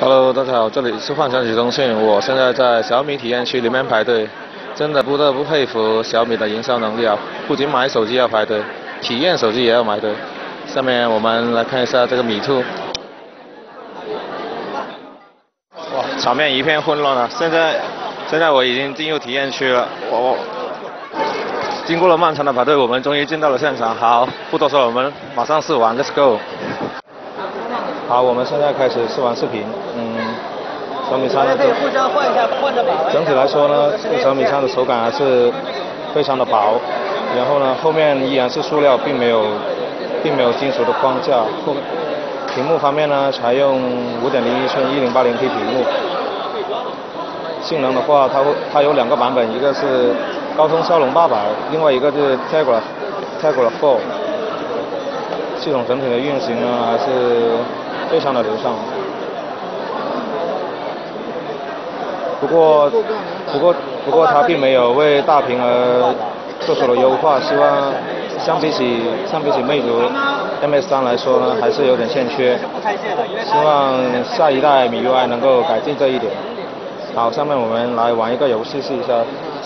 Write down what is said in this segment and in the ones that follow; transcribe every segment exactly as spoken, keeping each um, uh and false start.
Hello， 大家好，这里是幻想曲中信，我现在在小米体验区里面排队，真的不得不佩服小米的营销能力啊！不仅买手机要排队，体验手机也要排队。下面我们来看一下这个米兔，哇，场面一片混乱啊！现在，现在我已经进入体验区了，我我经过了漫长的排队，我们终于进到了现场。好，不多说，我们马上试玩 ，Let's go。好，我们现在开始试玩视频。嗯，小米三呢， 可以互相换一下，换着把玩。 整体来说呢，这个小米三的手感还是非常的薄，然后呢，后面依然是塑料，并没有并没有金属的框架。后屏幕方面呢，采用五点零一寸一零八零 P 屏幕。性能的话，它会它有两个版本，一个是高通骁龙八百，另外一个是 Tegra Tegra 四。系统整体的运行呢，还是非常的流畅。不过，不过，不过它并没有为大屏而做出了优化，希望相比起相比起魅族 M S 三来说呢，还是有点欠缺。希望下一代米 U I 能够改进这一点。好，下面我们来玩一个游戏试一下。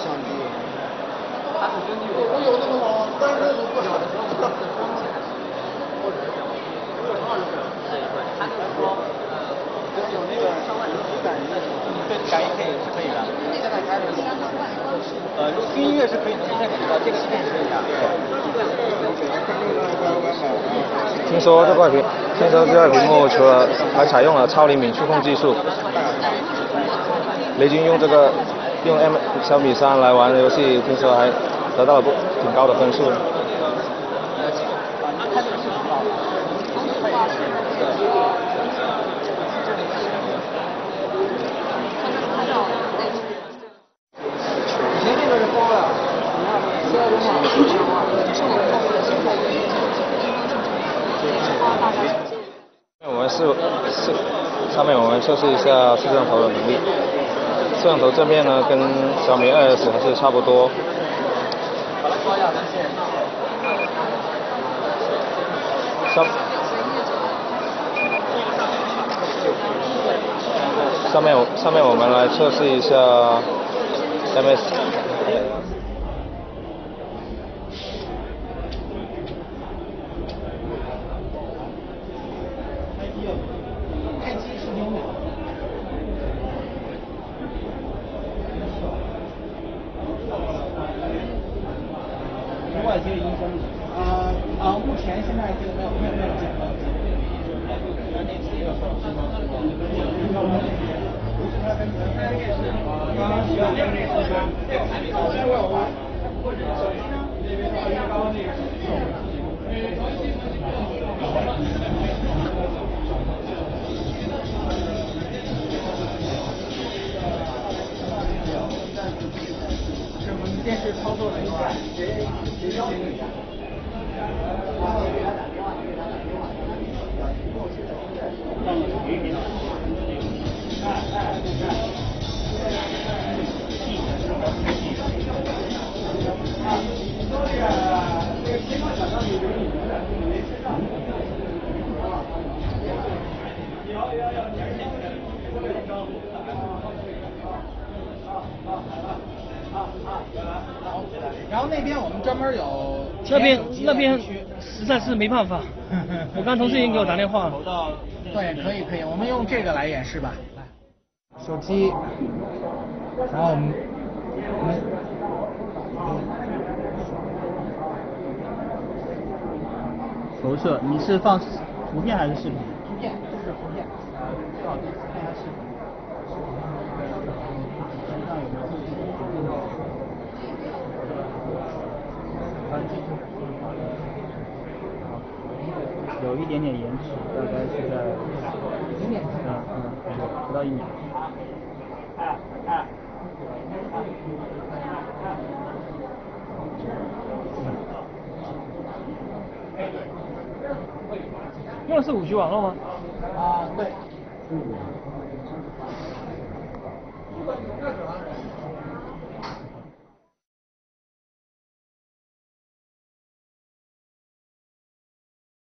感应可以是可以的。呃，听音乐是可以能明显感觉到，这个是可以试一下。 听说这块屏，听说这块屏幕除了还采用了超灵敏触控技术。雷军用这个用 M 小米三来玩游戏，听说还得到了不挺高的分数。我们试试，上面我们测试一下摄像头的能力。摄像头正面呢，跟小米二 S 还是差不多。上上面上面我们来测试一下 M S。 外接音箱啊啊，目前现在这个没有没有没有这个。是我们电视操作的一块。然后那边我们专门有那边那边实在是没办法，我刚同事已经给我打电话了。 对，可以可以，我们用这个来演示吧。来，手机，然后我们我们投射，你是放图片还是视频？ 图片，就是图片。呃，看一下视频。 有一点点延迟，大概是在零点嗯嗯不到一秒。用的是五 G 网络吗？ 啊，对。 嗯。